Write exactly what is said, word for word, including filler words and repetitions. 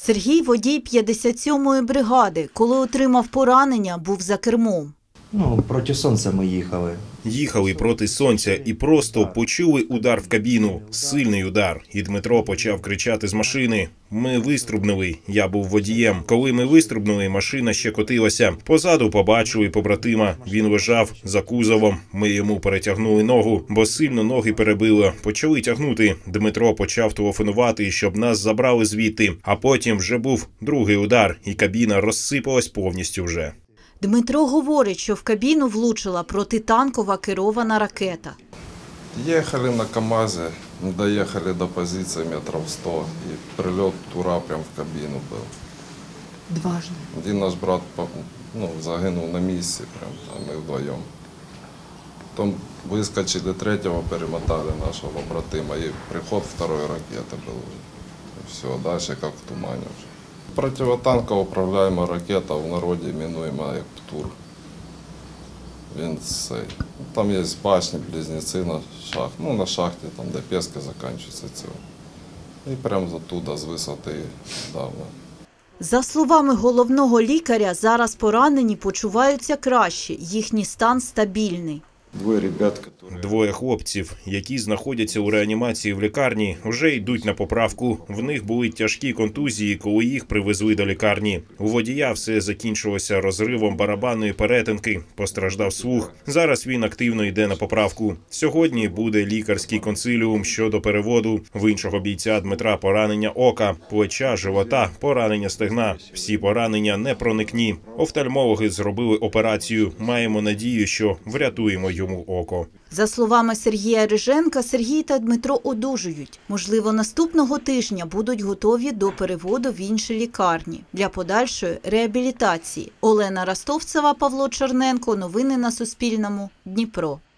Сергій – водій п'ятдесят сьомої бригади. Коли отримав поранення, був за кермом. Ну, проти сонця ми їхали. Їхали проти сонця і просто почули удар в кабіну. Сильний удар. І Дмитро почав кричати з машини. Ми виструбнули. Я був водієм. Коли ми виструбнули, машина ще котилася. Позаду побачили побратима. Він лежав за кузовом. Ми йому перетягнули ногу, бо сильно ноги перебило. Почали тягнути. Дмитро почав телефонувати, щоб нас забрали звідти. А потім вже був другий удар, і кабіна розсипалась повністю вже. Дмитро говорить, що в кабіну влучила протитанкова керована ракета. Ехали на КамАЗі, не доїхали до позиції метрів сто, і прильот тура прямо в кабіну був. Дважды. Один наш брат ну, загинув на місці, прям, а ми вдвоєм. Потім вискочили третього, перемотали нашого побратима, і приход второї ракети був. І все, далі як в тумані вже. Противотанкова управляема ракета, в народі іменуємо як ПТУР. Він цей. Там є башні, близнеці на шахті, ну на шахті, там де пески закінчуються цього. І прямо оттуда, з висоти давно. За словами головного лікаря, зараз поранені почуваються краще, їхній стан стабільний. Двоє ребят, Двоє хлопців, які знаходяться у реанімації в лікарні, вже йдуть на поправку. В них були тяжкі контузії, коли їх привезли до лікарні. У водія все закінчилося розривом барабанної перетинки, постраждав слух. Зараз він активно йде на поправку. Сьогодні буде лікарський консиліум щодо переводу. В іншого бійця Дмитра поранення ока, плеча, живота, поранення стегна. Всі поранення непроникні. Офтальмологи зробили операцію. Маємо надію, що врятуємо йому око. За словами Сергія Риженка, Сергій та Дмитро одужують. Можливо, наступного тижня будуть готові до переводу в інші лікарні для подальшої реабілітації. Олена Ростовцева, Павло Черненко. Новини на Суспільному. Дніпро.